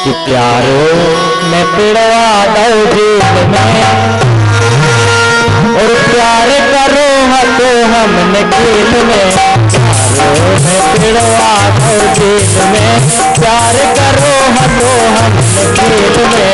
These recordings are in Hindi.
कि प्यारो में पिड़वा दो जेल में और प्यार करो तो हमने खेल में। प्यारो में पिड़वा दो जेल में प्यार करो तो हमने खेल में।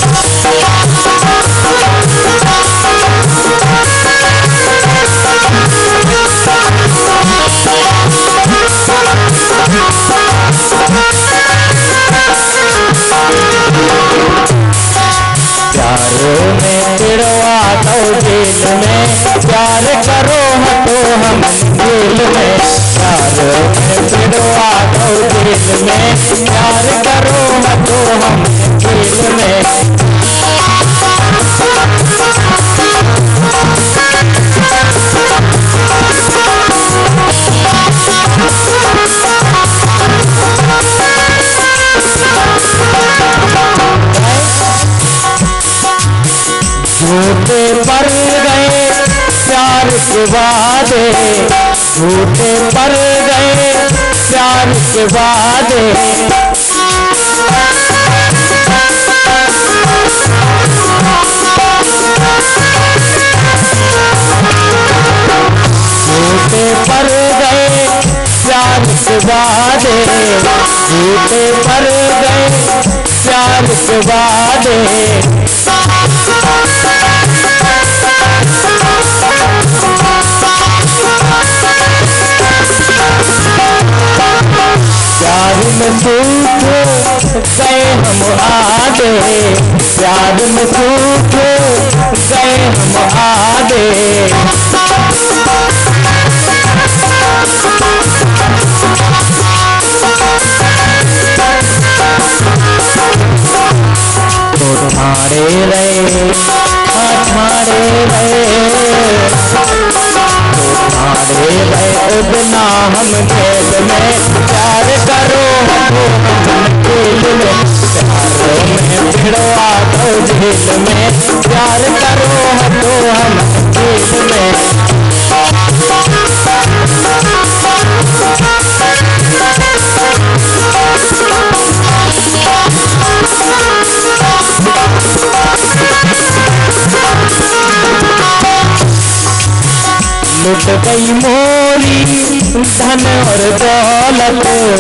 प्यारो में पिड़वा दो जेल में प्यार करो तो हम जेल में। प्यारो में पिड़वा दो जेल में प्यार करो तो हम जेल में। झूठे पर गए प्यार के वादे, झूठे पर गए प्यार के वादे। झूठे पर गए प्यार के वादे, झूठे पर गए प्यार के वादे। प्यार में सूख गए हम आधे, प्यार में सूख गए हम आधे। तो तुम्हारे रहे हमारे रहे, तुम्हारे रहे उतना हम खेल में। प्यार करो तो हम खेल में। प्यारों में भिड़वा दो जेल में प्यार करो तो हम खेल में। लुट गई मोरी धन और दौलत,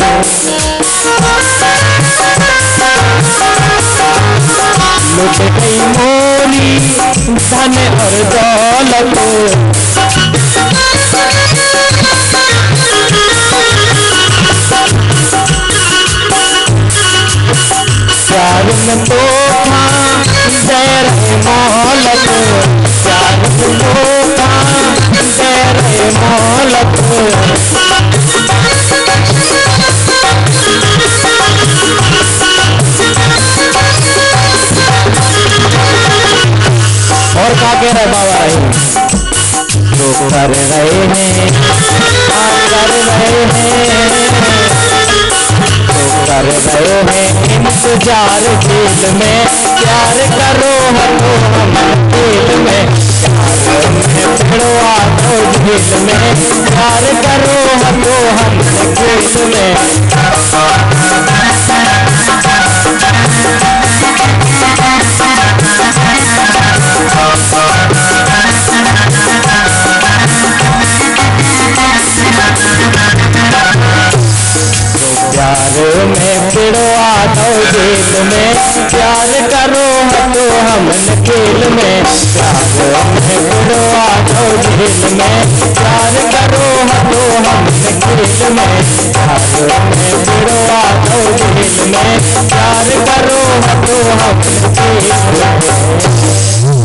लुट गई मोरी धन और दौलत। प्यार में तोहफा दे रहे मोहलत, प्यार में तोहफा दे रहे मोहलत। और क्या कह रहे बाबा रही जो कर रहे हैं आप कर रहे हैं, कर रहे हैं इंतजार जेल में। प्यार करो तो हम जेल में। प्यार में भिड़वा दो जेल में प्यार करो तो हम जेल में। प्यार में भिड़वा दो जेल में प्यार करो तो हम खेल में। प्यार में भिड़वा दो जेल में प्यार करो तो हम खेल में। प्यार में भिड़वा दो जेल में प्यार करो तो हम खेल में।